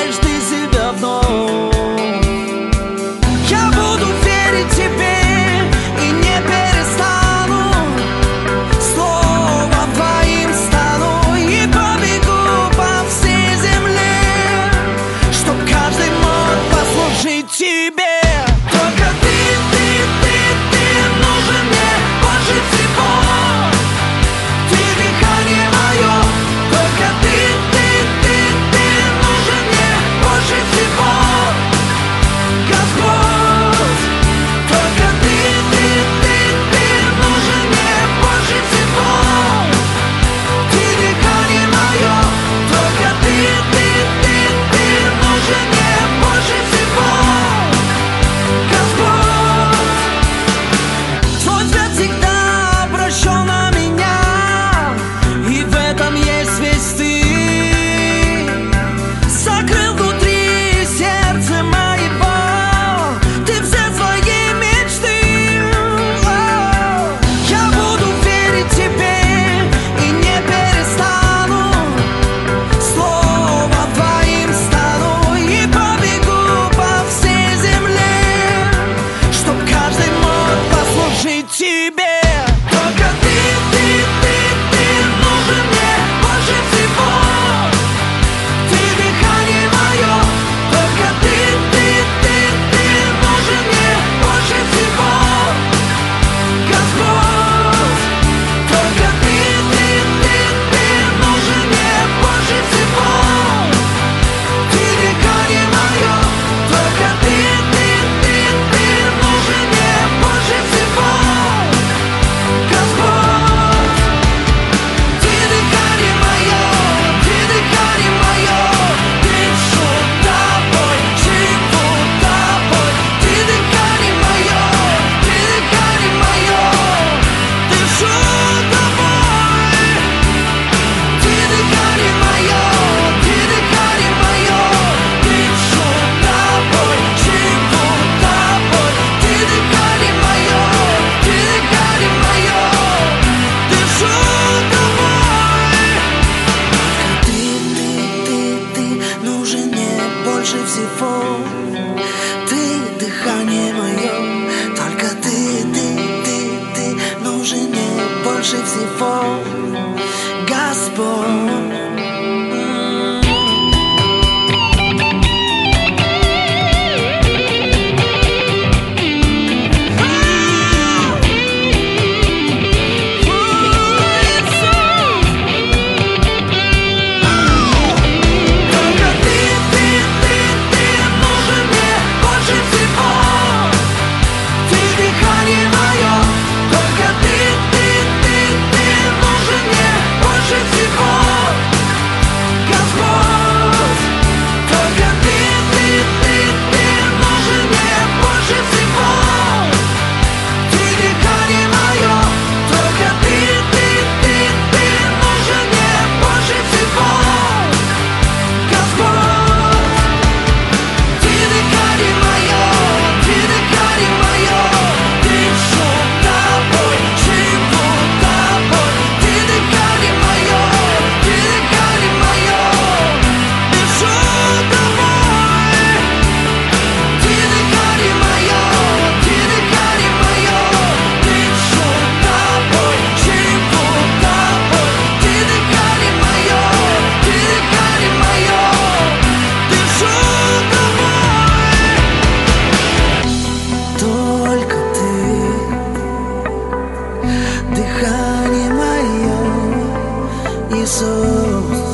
вселяешь ты себя вновь. Я буду верить тебе и не перестану, словом твоим стану и побегу по всей земле, чтоб каждый мог послужить тебе. Только ты нужен мне больше всего. Ты дыхание мое. Только ты нужен мне больше всего, Господь. Только ты нужен мне больше всего. Ты дыхание мое. Только ты нужен мне больше всего, Господь. Твой взгляд всегда обращен на меня, и в этом есть весь ты. Закрыл внутри сердце моего ты все свои мечты. Я буду верить тебе и не перестану, словом твоим стану и побегу по всей земле, чтоб каждый мог послужить тебе. Только ты нужен мне больше всего. Ты дыхание мое. Только ты нужен мне больше всего, Господь. Только ты нужен мне больше всего. Ты дыхание мое. Только ты нужен мне больше всего, Господь. Ты дыхание мое. Ты дыхание мое. Дышу тобой, живу тобой. Ты дыхание мое. Ты дыхание мое. Дышу тобой. Ты дыхание мое. Ты дыхание мое. Дышу тобой, живу тобой. Ты дыхание мое. Ты дыхание мое. Дышу тобой. Ты нужен мне больше всего. Ты дыхание мое. Только ты нужен мне больше всего, Господь. Только ты нужен мне больше всего. Ты дыхание мое. Только ты нужен мне больше всего, Господь. Только ты нужен мне больше всего. Ты дыхание мое. Только ты нужен мне больше всего, Господь. Ты дыхание мое. Ты дыхание мое. Дышу тобой, живу тобой. Ты дыхание мое. Ты дыхание мое. Дышу тобой. Ты дыхание мое. Ты дыхание мое. Дышу тобой, живу тобой. Ты дыхание мое. Ты дыхание мое. Дышу тобой. Только ты дыхание мое, Иисус.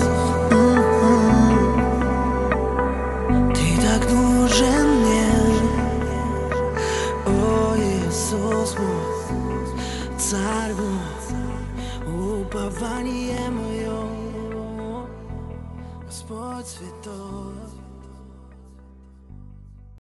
Ты так нужен мне, о Иисус мой, Царь мой, упование мое, Господь святой.